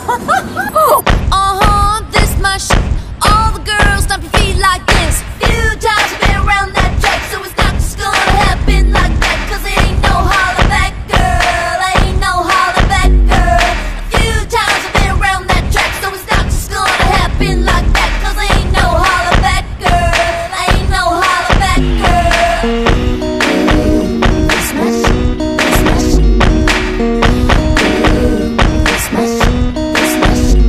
This my shit. All the girls stomp your feet like this. Few times you've been around that track, so it's not just gonna happen like that. Cause it ain't no holler back, girl. Ain't no holler back, girl. A few times you've been around that track, so it's not just gonna happen like that. Cause it ain't no holler back, girl. Ain't no holler back, girl. This my shit. This my shit. This my shit. This my shit.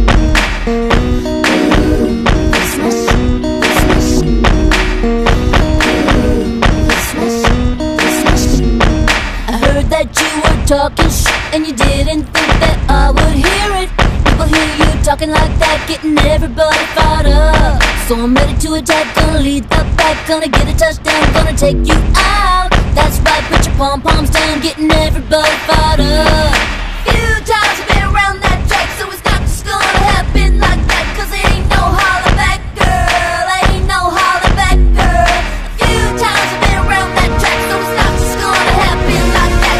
That you were talking shit and you didn't think that I would hear it. People hear you talking like that, getting everybody fired up. So I'm ready to attack, gonna lead the pack, gonna get a touchdown, gonna take you out. That's right, put your pom-poms down, getting everybody fired up. Few times you've been around that track, so it's not just gonna happen like that. Cause it ain't no holler back, girl. Ain't no holler back, girl. A few times you've been around that track, so it's not just gonna happen like that.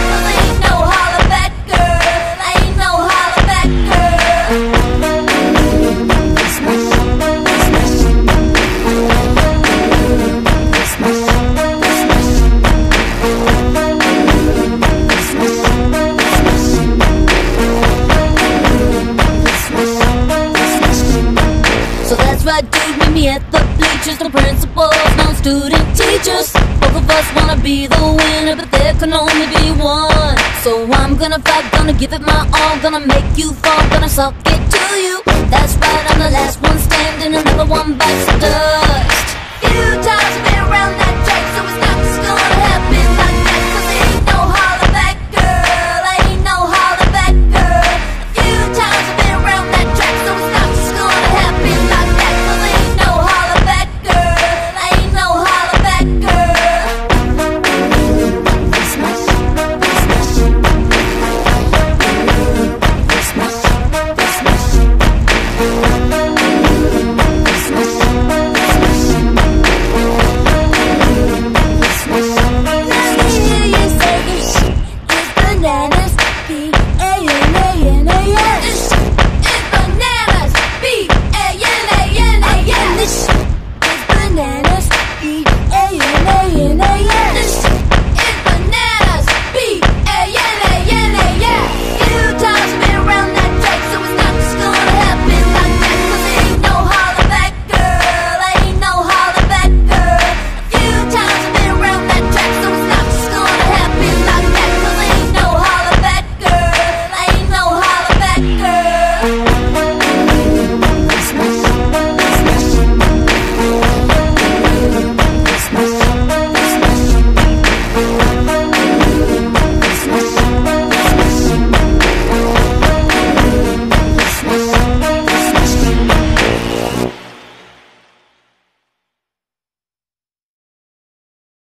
Dude, meet me at the bleachers. No principals, no student teachers. Both of us wanna be the winner, but there can only be one. So I'm gonna fight, gonna give it my all, gonna make you fall, gonna suck it to you. That's right, I'm the last one standing, another one bites the dust. Few times you've been around that